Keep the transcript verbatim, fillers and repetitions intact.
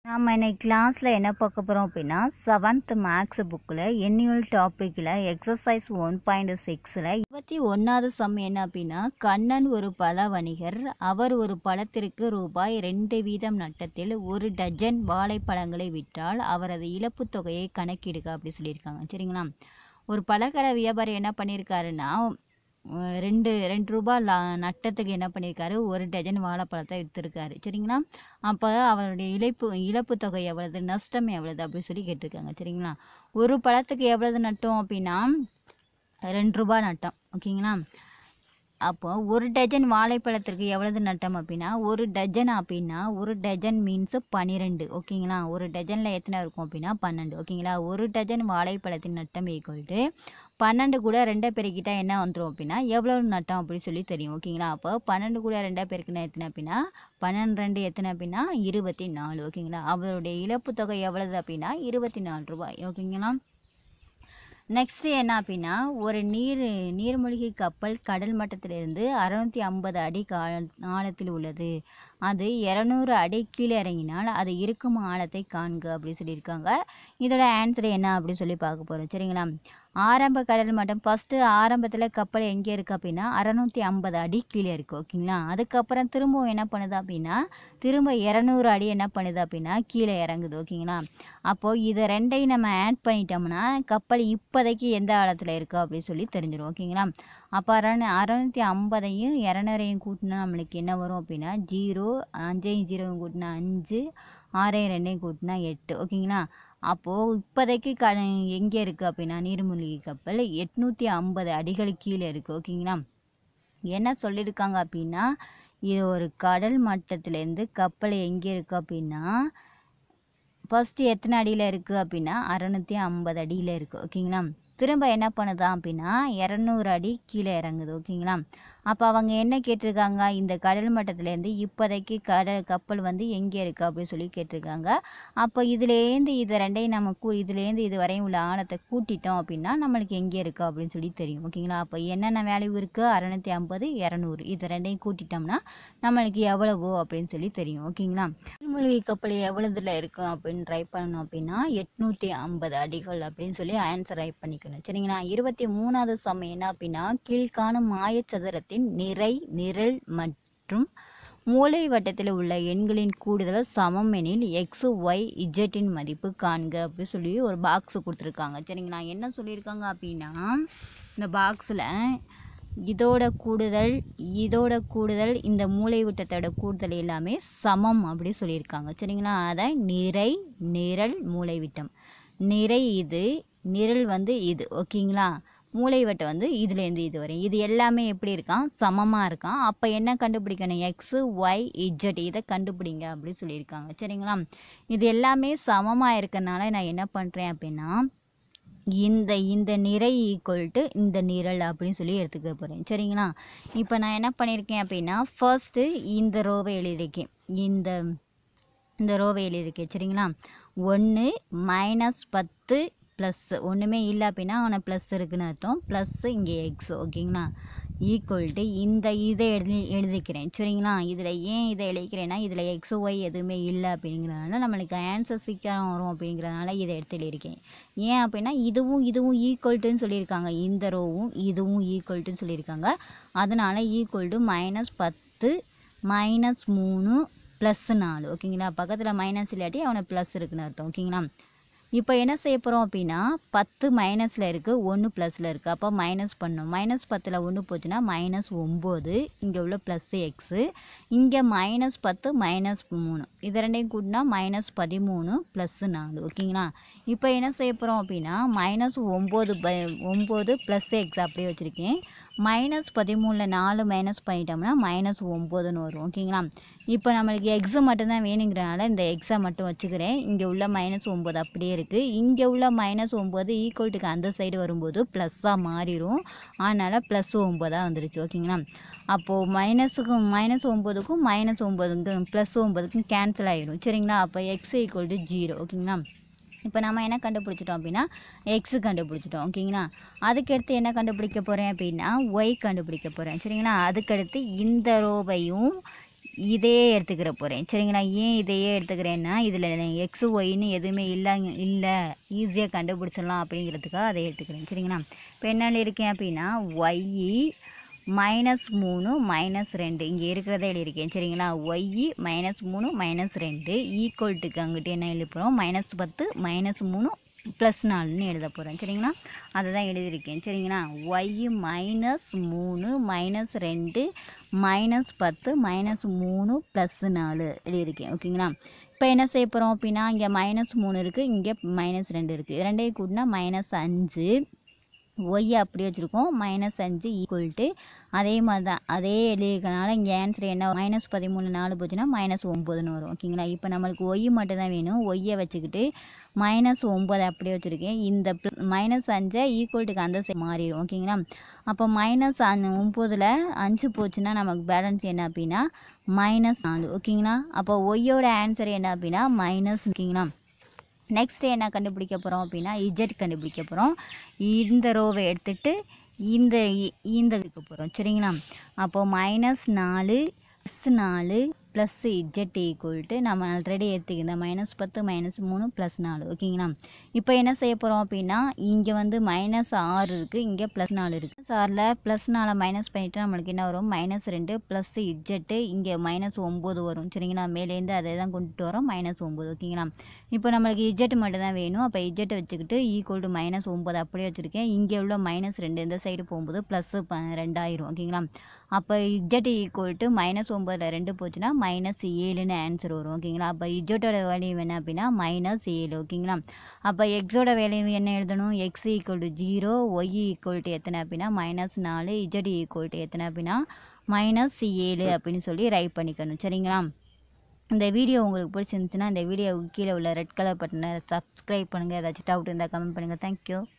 நாம இன்னைக்கு கிளாஸில் என்ன பார்க்க போகிறோம் அப்படின்னா செவன்த் மேக்ஸ் புக்கில் என்யூல் டாப்பிக்கில் எக்ஸசைஸ் ஒன் பாயிண்ட் சிக்ஸில் இருபத்தி ஒன்றாவது சம் என்ன அப்படின்னா, கண்ணன் ஒரு பழ வணிகர். அவர் ஒரு பழத்திற்கு ரூபாய் ரெண்டு வீதம் நட்டத்தில் ஒரு டஜன் வாழைப்பழங்களை விற்றால் அவரது இழப்பு தொகையை கணக்கிடுக அப்படி சொல்லியிருக்காங்க. சரிங்களா, ஒரு பழக்கடை வியாபாரி என்ன பண்ணியிருக்காருன்னா, ரெண்டு ரெண்டு ரூபாய் லா நட்டத்துக்கு என்ன பண்ணியிருக்காரு, ஒரு டஜன் வாழைப்பழத்தை விற்றுருக்காரு. சரிங்களா, அப்போ அவருடைய இழப்பு இழப்பு தொகை எவ்வளவு, நஷ்டம் எவ்வளவு அப்படி சொல்லி கேட்டிருக்காங்க. சரிங்களா, ஒரு பழத்துக்கு எவ்வளவு நட்டம் அப்படின்னா ரெண்டு ரூபாய் நட்டம். ஓகேங்களா, அப்போ ஒரு டஜன் வாழைப்பழத்திற்கு எவ்வளவு நட்டம் அப்படின்னா, ஒரு டஜன் அப்படின்னா ஒரு டஜன் மீன்ஸ் பன்னிரெண்டு. ஓகேங்களா, ஒரு டஜனில் எத்தனை இருக்கும் அப்படின்னா பன்னெண்டு. ஓகேங்களா, ஒரு டஜன் வாழைப்பழத்தின் நட்டம் ஈக்குவல் டு பன்னெண்டு கூட ரெண்டை பெருக்கிட்டா என்ன வந்துடும் அப்படின்னா எவ்வளோ நட்டம் அப்படி சொல்லி தெரியும். ஓகேங்களா, அப்போ பன்னெண்டு கூட ரெண்டை பெருக்குனா எத்தனை அப்படின்னா பன்னெண்டு ரெண்டு எத்தனை அப்படின்னா இருபத்தி நாலு. ஓகேங்களா, அவருடைய இழப்பு தொகை எவ்வளவு அப்படின்னா இருபத்தி நாலு ரூபாய். ஓகேங்களா, நெக்ஸ்ட்டு என்ன அப்படின்னா, ஒரு நீர் நீர்மூழ்கி கப்பல் கடல் மட்டத்திலிருந்து அறுநூற்றி ஐம்பது அடி கால ஆழத்தில் உள்ளது. அது இரநூறு அடி கீழே இறங்கினால் அது இருக்கும் ஆழத்தை காண்க அப்படி சொல்லியிருக்காங்க. இதோட ஆன்சர் என்ன அப்படி சொல்லி பார்க்க போகிறோம். சரிங்களா, ஆரம்ப கடல் மட்டம் ஃபஸ்ட்டு ஆரம்பத்தில் கப்பல் எங்கே இருக்குது அப்படின்னா அறநூற்றி ஐம்பது அடி கீழே இருக்குது. ஓகேங்களா, அதுக்கப்புறம் திரும்பவும் என்ன பண்ணுது அப்படின்னா திரும்ப இரநூறு அடி என்ன பண்ணுது அப்படின்னா கீழே இறங்குது. ஓகேங்களா, அப்போது இதை ரெண்டையும் நம்ம ஆட் பண்ணிட்டோம்னா கப்பல் இப்போதைக்கு எந்த ஆழத்தில் இருக்குது அப்படின்னு சொல்லி தெரிஞ்சிடும். ஓகேங்களா, அப்போ அறநூ அறநூற்றி ஐம்பதையும் இரநூறையும் கூட்டினா நம்மளுக்கு என்ன வரும் அப்படின்னா ஜீரோ, அஞ்சையும் ஜீரோவும் கூட்டினா அஞ்சு, ஆறையும் ரெண்டையும் கூட்டினா எட்டு. ஓகேங்களா, அப்போது இப்போதைக்கு க எங்கே இருக்குது அப்படின்னா நீர்மூழ்கி கப்பல் எட்நூற்றி ஐம்பது அடிகள் கீழே இருக்குது. ஓகேங்களா, என்ன சொல்லியிருக்காங்க அப்படின்னா இது ஒரு கடல் மட்டத்திலேருந்து கப்பல் எங்கே இருக்குது அப்படின்னா ஃபஸ்ட்டு எத்தனை அடியில் இருக்குது அப்படின்னா அறநூற்றி ஐம்பது அடியில் இருக்குது. ஓகேங்களா, திரும்ப என்ன பண்ணுதான் அப்படின்னா இரநூறு அடி கீழே இறங்குது. ஓகேங்களா, அப்போ அவங்க என்ன கேட்டிருக்காங்க, இந்த கடல் மட்டத்திலேருந்து இப்போதைக்கு கடல் கப்பல் வந்து எங்கே இருக்குது அப்படின்னு சொல்லி கேட்டிருக்காங்க. அப்போ இதுலேருந்து இது ரெண்டையும் நம்ம கூ இதுலேருந்து இது வரையும் உள்ள ஆழத்தை கூட்டிட்டோம் அப்படின்னா நம்மளுக்கு எங்கே இருக்குது அப்படின்னு சொல்லி தெரியும். ஓகேங்களா, அப்போ என்னென்ன வேல்யூ இருக்குது அறநூற்றி ஐம்பது இரநூறு இது ரெண்டையும் கூட்டிட்டோம்னா நம்மளுக்கு எவ்வளவோ அப்படின்னு சொல்லி தெரியும். ஓகேங்களா, நீர்மூழ்கி கப்பல் எவ்வளோதுல இருக்கும் அப்படின்னு ட்ரை பண்ணணும் அப்படின்னா எட்நூற்றி ஐம்பது அடிகள் அப்படின்னு சொல்லி ஆன்சர் ரைட் பண்ணிக்கணும். சரிங்களா, இருபத்தி மூணாவது சம் என்ன அப்படின்னா, கீழ்காணும் மாயச்சதுரத்தின் நிறை, நிரல் மற்றும் மூலை வட்டத்தில் உள்ள எண்களின் கூடுதல் சமம் எனில் எக்ஸ் ஒய் இஜெட்டின் மதிப்பு காண்க அப்படின்னு சொல்லி ஒரு பாக்ஸ் கொடுத்துருக்காங்க. சரிங்களா, என்ன சொல்லியிருக்காங்க அப்படின்னா இந்த பாக்ஸில் இதோட கூடுதல் இதோட கூடுதல் இந்த மூலை வட்டத்தோட கூடுதல் எல்லாமே சமம் அப்படி சொல்லியிருக்காங்க. சரிங்களா, அதை நிறை, நிரல், மூலை விட்டம். நிறை இது, நிரல் வந்து இது. ஓகேங்களா, மூலை வட்டம் வந்து இதுலேருந்து இது வரையும் இது எல்லாமே எப்படி இருக்கான் சமமாக இருக்கான். அப்போ என்ன கண்டுபிடிக்கணும், எக்ஸு ஒய் இஜெட் இதை கண்டுபிடிங்க அப்படி சொல்லியிருக்காங்க. சரிங்களா, இது எல்லாமே சமமாக இருக்கனால நான் என்ன பண்ணுறேன் அப்படின்னா இந்த இந்த நிறை ஈக்குவல் டு இந்த நிரல் அப்படின்னு சொல்லி எடுத்துக்க போகிறேன். சரிங்களா, இப்போ நான் என்ன பண்ணியிருக்கேன் அப்படின்னா ஃபர்ஸ்ட்டு இந்த ரோவை எழுதியிருக்கேன், இந்த இந்த ரோவை எழுதியிருக்கேன். சரிங்களா, ஒன்று மைனஸ் பத்து ப்ளஸ் ஒன்றுமே இல்லை அப்படின்னா அவனை ப்ளஸ் இருக்குன்னு அர்த்தம், ப்ளஸ்ஸு இங்கே எக்ஸ். ஓகேங்களா, ஈக்குவல் டு இந்த இதை எழுதி எழுதிக்கிறேன். சரிங்களா, இதில் ஏன் இதை எழுதிக்கிறேன்னா இதில் எக்ஸ் ஒய் எதுவுமே இல்லை அப்படிங்கிறதுனால நம்மளுக்கு ஆன்சர் சீக்கிரம் வரும் அப்படிங்கிறதுனால இதை எடுத்து எழுதியிருக்கேன். ஏன் அப்படின்னா இதுவும் இதுவும் ஈக்குவல்ட்டுன்னு சொல்லியிருக்காங்க, இந்த ரோவும் இதுவும் ஈக்குவல்ட்டுன்னு சொல்லியிருக்காங்க. அதனால் ஈக்குவல் டு மைனஸ் பத்து மைனஸ் மூணு ப்ளஸ் நாலு. ஓகேங்களா, பக்கத்தில் மைனஸ் இல்லாட்டி அவனை ப்ளஸ் இருக்குன்னு அர்த்தம். ஓகேங்களா, இப்போ என்ன செய்ய போகிறோம் அப்படின்னா பத்து மைனஸில் இருக்குது, ஒன்று ப்ளஸில் இருக்குது. அப்போ மைனஸ் பண்ணணும். மைனஸ் பத்தில் ஒன்று போச்சுன்னா மைனஸ் ஒம்பது, இங்கே உள்ள ப்ளஸ்ஸு எக்ஸு, இங்கே மைனஸ் பத்து மைனஸ் மூணு இது ரெண்டையும் கூட்டினா மைனஸ் பதிமூணு ப்ளஸ்ஸு நாலு. ஓகேங்களா, இப்போ என்ன செய்ய போகிறோம் அப்படின்னா மைனஸ் ஒம்பது பை ஒம்பது ப்ளஸ் எக்ஸ் அப்படியே வச்சுருக்கேன். மைனஸ் பதிமூணில் நாலு மைனஸ் பண்ணிட்டோம்னா மைனஸ் ஒம்போதுன்னு வரும். ஓகேங்களா, இப்போ நம்மளுக்கு எக்ஸு மட்டும்தான் வேணுங்கிறனால இந்த எக்ஸை மட்டும் வச்சுக்கிறேன். இங்கே உள்ள மைனஸ் ஒம்பது அப்படியே இருக்குது, இங்கே உள்ள மைனஸ் ஒம்பது ஈக்குவல்ட்டுக்கு அந்த சைடு வரும்போது ப்ளஸ்ஸாக மாறிடும், அதனால் ப்ளஸ் ஒம்பதாக வந்துருச்சு. ஓகேங்களா, அப்போது மைனஸுக்கும் மைனஸ் ஒம்பதுக்கும் மைனஸ் ஒம்பதுக்கும் ப்ளஸ் ஒம்பதுக்கும் கேன்சல் ஆகிடும். சரிங்களா, அப்போ எக்ஸ் ஈக்குவல் டு ஜீரோ. ஓகேங்களா, இப்போ நம்ம என்ன கண்டுபிடிச்சிட்டோம் அப்படின்னா எக்ஸு கண்டுபிடிச்சிட்டோம். ஓகேங்களா, அதுக்கடுத்து என்ன கண்டுபிடிக்க போகிறேன் அப்படின்னா ஒய் கண்டுபிடிக்க போகிறேன். சரிங்களா, அதுக்கடுத்து இந்த ரோவையும் இதையே எடுத்துக்கிற போகிறேன் சரிங்களா. ஏன் இதையே எடுத்துக்கிறேன்னா இதில் எக்ஸு ஒய்ன்னு எதுவுமே இல்லை இல்லை ஈஸியாக கண்டுபிடிச்சிடலாம் அப்படிங்கிறதுக்காக அதை எடுத்துக்கிறேன் சரிங்களா. இப்போ என்ன இருக்கேன் அப்படின்னா ஒய்இ மைனஸ் மூணு மைனஸ் ரெண்டு இங்கே இருக்கிறத எழுதியிருக்கேன் சரிங்களா. ஒய்இ மைனஸ் மூணு மைனஸ் ரெண்டு ஈக்குவல்ட்டுக்கு அங்கிட்டு என்ன எழுதிப்போகிறோம் மைனஸ் பத்து மைனஸ் மூணு ப்ளஸ் நாலுன்னு எழுத போகிறேன் சரிங்களா. அதை தான் எழுதியிருக்கேன் சரிங்களா. ஒய் மைனஸ் மூணு மைனஸ் ரெண்டு மைனஸ் பத்து மைனஸ் மூணு ப்ளஸ் நாலு எழுதியிருக்கேன் ஓகேங்களா. இப்போ என்ன செய்ய போகிறோம் அப்படின்னா இங்கே மைனஸ் மூணு இருக்குது இங்கே மைனஸ் ரெண்டு இருக்குது ரெண்டையும் கூட்டினா மைனஸ் அஞ்சு ஒய் அப்படி வச்சுருக்கோம் மைனஸ் அஞ்சு ஈக்குவல்ட்டு அதே மாதிரி தான் அதே எழுதிக்கிறனால இங்கே ஆன்சர் என்ன மைனஸ் பதிமூணு நாலு போச்சுன்னா மைனஸ் ஒம்பதுன்னு வரும் ஓகேங்களா. இப்போ நம்மளுக்கு ஒய் மட்டும் தான் வேணும் ஒய்யை வச்சுக்கிட்டு மைனஸ் ஒம்பது அப்படியே வச்சுருக்கேன் இந்த மைனஸ் அஞ்சை ஈக்குவல்ட்டுக்கு அந்த சைடு மாறிடும் ஓகேங்களா. அப்போ மைனஸ் ஒம்பதில் அஞ்சு போச்சுன்னா நமக்கு பேலன்ஸ் என்ன அப்படின்னா மைனஸ் நாலு ஓகேங்களா. அப்போ ஒய்யோட ஆன்சர் என்ன அப்படின்னா மைனஸ் ஓகேங்களா. நெக்ஸ்ட் என்ன கண்டுபிடிக்க போகிறோம் அப்படின்னா இஜெட் கண்டுபிடிக்க போகிறோம். இந்த ரோவை எடுத்துகிட்டு இந்த இந்த இதுக்கு போகிறோம் சரிங்களா. அப்போது மைனஸ் நாலு ப்ளஸ் நாலு ப்ளஸ் இஜெட் ஈக்குவல்ட்டு நம்ம ஆல்ரெடி எடுத்துக்கிந்த மைனஸ் பத்து மைனஸ் மூணு ப்ளஸ் நாலு ஓகேங்களா. இப்போ என்ன செய்ய போகிறோம் அப்படின்னா இங்கே வந்து மைனஸ் ஆறு இருக்குது இங்கே ப்ளஸ் நாலு இருக்குது ஆறில் ப்ளஸ் நாலு மைனஸ் பண்ணிவிட்டு நம்மளுக்கு என்ன வரும் மைனஸ் ரெண்டு ப்ளஸ் இஜெட்டு இங்கே மைனஸ் ஒம்பது வரும் சரிங்களா. மேலேருந்து அதை தான் கொண்டுட்டு வரோம் மைனஸ் ஒம்பது ஓகேங்களா. இப்போ நம்மளுக்கு இஜெட் மட்டும் தான் வேணும். அப்போ இஜெட்டை வச்சுக்கிட்டு ஈக்குவல் டு மைனஸ் ஒம்பது அப்படியே வச்சுருக்கேன். இங்கே உள்ள மைனஸ் ரெண்டு இந்த சைடு போகும்போது ப்ளஸ்ஸு ப ரெண்டாயிரம் ஓகேங்களா. அப்போ இஜெட் ஈக்குவல் டு மைனஸ் ஒம்பதில் ரெண்டு போச்சுன்னா மைனஸ் ஏழுன்னு ஆன்சர் வரும் ஓகேங்களா. அப்போ இஜெட்டோட வேல்யூ என்ன அப்படின்னா மைனஸ் ஏழு ஓகேங்களா. அப்போ எக்ஸோட வேல்யூ என்ன எழுதணும் X equal to zero Y equal to எத்தனை அப்படின்னா மைனஸ் நாலு இஜெட் ஈக்குவல் டு எத்தனை அப்படின்னா மைனஸ் ஏழு அப்படின்னு சொல்லி ரைட் பண்ணிக்கணும் சரிங்களா. இந்த வீடியோ உங்களுக்கு பிடிச்சிருந்துச்சுன்னா இந்த வீடியோவுக்கு கீழே உள்ள ரெட் கலர் பட்டனை சப்ஸ்கிரைப் பண்ணுங்கள். ஏதாச்சும் டவுட் இருந்தால் கமெண்ட் பண்ணுங்கள். தேங்க்யூ.